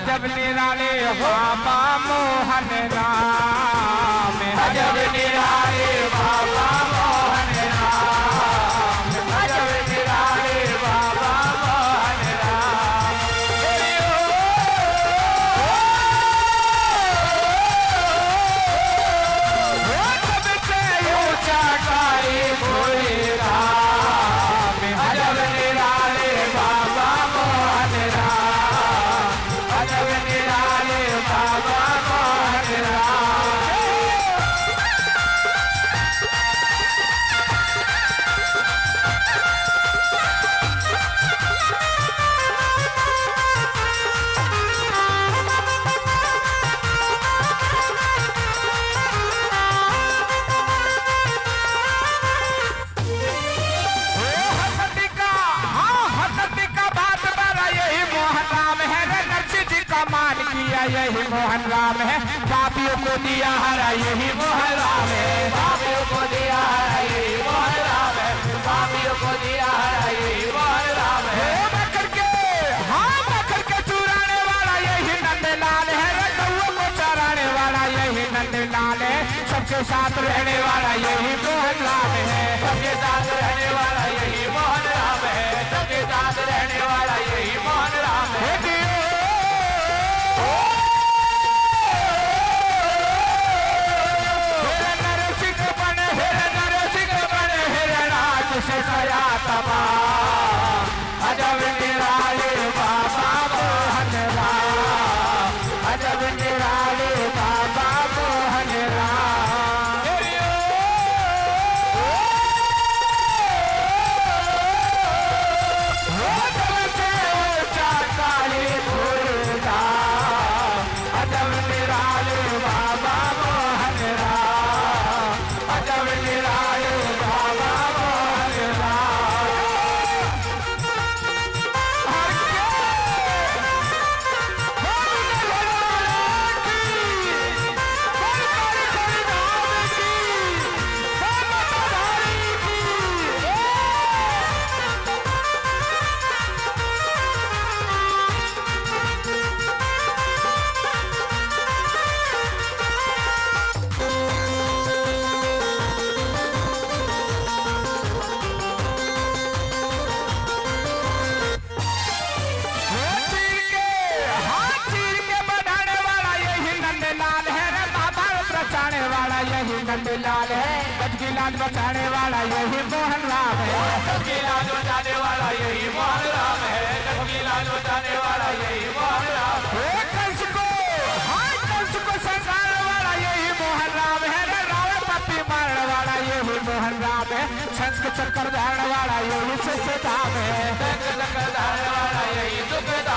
अजब निराले बाबा मोहन राम, अजब निराले बाबा मोहन राम, अजब निराले बाबा मोहन राम। सबसे ऊंचा काली भोले राम, अजब निराले बाबा मोहन राम, अजब निराले बाबा मोहन राम। यही मोहन राम है, पापियों को दिया हरा, यही मोहन राम है, पापियों को दिया हरा, यही मोहन राम है, पापियों को दिया हरा, यही मोहन राम है। मकर के चुराने वाला यही नंदलाल है, गौओं को चराने वाला यही नंदलाल है, सबके साथ रहने वाला यही मोहन राम है, सबके साथ रहने वाला यही मोहन राम है, सबके साथ रहने वाला यही मोहन राम है। अजब निराले बाबा मोहन राम, अजब निराले बाबा मोहन राम। सबसे ऊंचा काली भोले राम, अजब निराले बाबा मोहन राम, अजब निराले बाबा मोहन राम। नंदलाल है, गज की लाज बचाने वाला यही मोहन राम है, गज की लाज बचाने वाला यही मोहन राम है, गज की लाज बचाने वाला यही मोहन राम है। कंस को संसारने वाला यही मोहन राम है, रावण पत्नी मारने वाला यही मोहन राम है, शंख के चक्कर धारने वाला यही सुखधाम है, शंख चक्कर धारने वाला यही सुखधाम